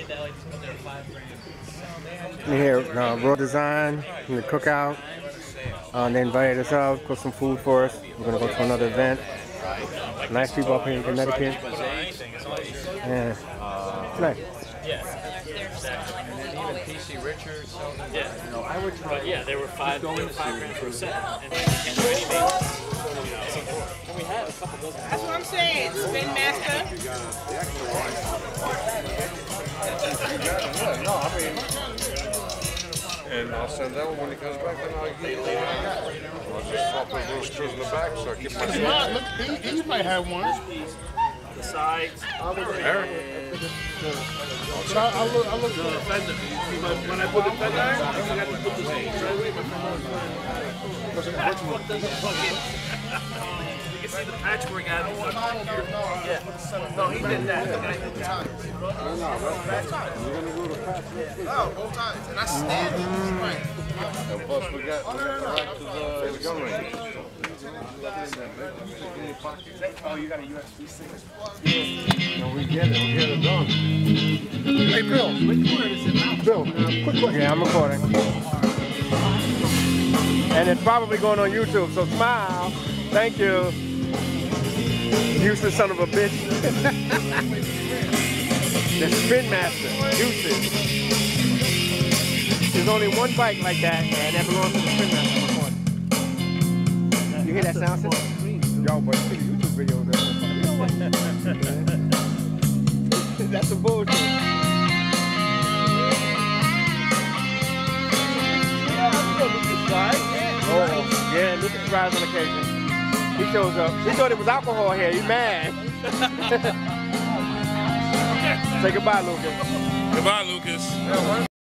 Here, World Design from the cookout. They invited us out, cook some food for us. We're gonna go to another event. Nice people up here in Connecticut. Yeah, nice. PC Richards. Yeah. No, I would try. Yeah, they were $5 grand for a set. And we had a couple of those. That's what I'm saying. Spin Master. No, I mean. And I'll send that one when he comes back, then I'll get it. I'll just swap those little screws in the back so I keep my stuff. Look, he might have one. The sides. Eric? I'll look for The fender. When I put the fender on, I forgot to put the thing. You can see the patchwork out of it. Yeah. No, he did that. The guy did that. Oh, both times. And I stand right. And plus we got the gun range. Oh, you got a USB stick? No, we get it done. Hey, Bill. Bill, quick question. Yeah, I'm recording. And it's probably going on YouTube, so smile. Thank you. Useless son of a bitch. The Spin Master. Useless. There's only one bike like that, and that belongs to the Spin Master. You hear that sound system? Yo, but see the YouTube videos. That's some bullshit. Oh, yeah, Lucas drives on occasion. He shows up. He thought it was alcohol here. He's mad. Say goodbye, Lucas. Goodbye, Lucas.